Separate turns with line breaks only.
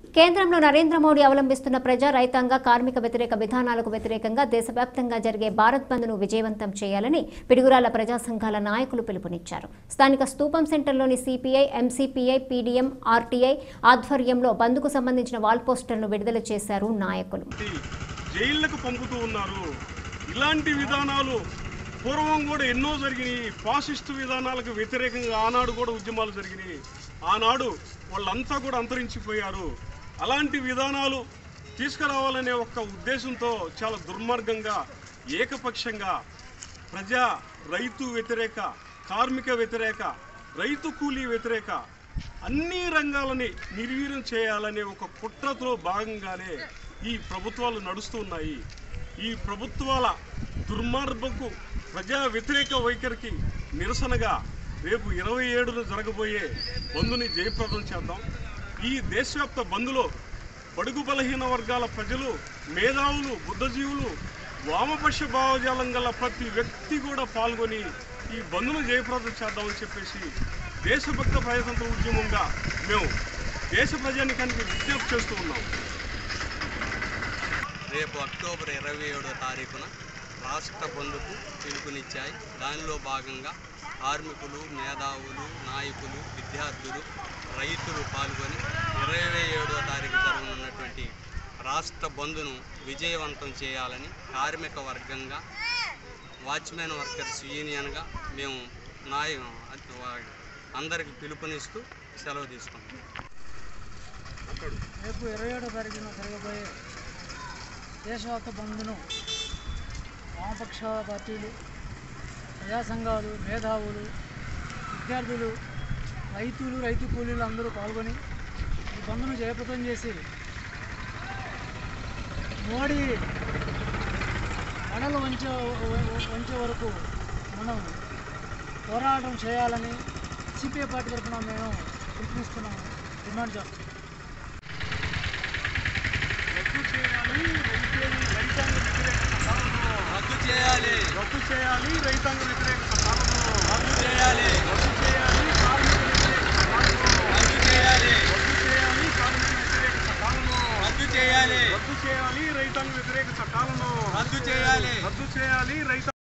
కేంద్రంలో నరేంద్ర మోడీ అవలంబిస్తున్న ప్రజా రైతాంగ కార్మిక వ్యతిరేక విధానాలకు వ్యతిరేకంగా దేశవ్యాప్తంగా జరిగే భారత్ బంద్ను విజయవంతం చేయాలని పిడుగురాళ్ల ప్రజా సంఘాల నాయకులు పిలుపునిచ్చారు. స్థానిక స్తూపం సెంటర్లోని సిపిఐ, ఎంసిపిఐ, పీడీఎం, ఆర్టీఐ ఆధ్వర్యంలో బంద్కు సంబంధించిన వాల్ పోస్టర్ను విడుదల చేశారు నాయకులు.
జైళ్లకు పంపుతూ ఉన్నారు. ఇలాంటి విధానాలు పూర్వం కూడా ఎన్నో జరిగినాయి. ఫాసిస్టు విధానాలకు వ్యతిరేకంగా ఆనాడు కూడా ఉద్యమాలు జరిగినాయి. ఆనాడు వాళ్ళంతా కూడా అంతరించిపోయారు. అలాంటి విధానాలు తీసుకురావాలనే ఒక్క ఉద్దేశంతో చాలా దుర్మార్గంగా, ఏకపక్షంగా ప్రజా రైతు వ్యతిరేక, కార్మిక వ్యతిరేక, రైతు కూలీ వ్యతిరేక అన్ని రంగాలని నిర్వీర్యం చేయాలనే ఒక కుట్రతో భాగంగానే ఈ ప్రభుత్వాలు నడుస్తున్నాయి. ఈ ప్రభుత్వాల దుర్మార్గపు ప్రజా వ్యతిరేక వైఖరికి నిరసనగా రేపు 27న జరగబోయే బంద్ని జయప్రదం చేద్దాం. ఈ దేశవ్యాప్త బంద్లో బడుగు బలహీన వర్గాల ప్రజలు, మేధావులు, బుద్ధజీవులు, వామపక్ష భావజాలం గల ప్రతి వ్యక్తి కూడా పాల్గొని ఈ బంద్ను జయప్రదం చేద్దామని చెప్పేసి దేశభక్త ప్రజాతంత్ర ఉద్యమంగా మేము దేశ ప్రజానికానికి విజ్ఞప్తి చేస్తూ ఉన్నాం.
రేపు అక్టోబర్ 27వ తారీఖున రాష్ట్ర బంద్కు పిలుపునిచ్చాయి. దానిలో భాగంగా కార్మికులు, మేధావులు, నాయకులు, విద్యార్థులు, రైతులు పాల్గొని 27వ తారీఖు జరగనున్నటువంటి రాష్ట్ర బంద్ను విజయవంతం చేయాలని కార్మిక వర్గంగా, వాచ్మెన్ వర్కర్స్ యూనియన్గా మేము అందరికి పిలుపునిస్తూ సెలవు తీసుకుంటాం.
రేపు 27వ తారీఖున జరగబోయే దేశవ్యాప్త బంద్ను వామపక్ష పార్టీలు, ప్రజా సంఘాలు, మేధావులు, విద్యార్థులు, రైతులు, రైతు కూలీలు అందరూ పాల్గొని ఈ బంద్ను జయప్రదం చేసి మోడీ మెడలు వంచే వరకు మనం పోరాటం చేయాలని సిపిఐ పార్టీ తరఫున మేము పిలుపునిస్తున్నాము, డిమాండ్ చేస్తున్నాం.
రద్దు చేయాలి
రైతాంగ వ్యతిరేక చట్టాలను
రద్దు చేయాలి
రద్దు చేయాలి.
రద్దు చేయాలి
కార్మిక వ్యతిరేక చట్టాలను
రద్దు చేయాలి
రద్దు చేయాలి. రైతాంగ వ్యతిరేక చట్టాలను
రద్దు చేయాలి
రద్దు చేయాలి. రైతాంగ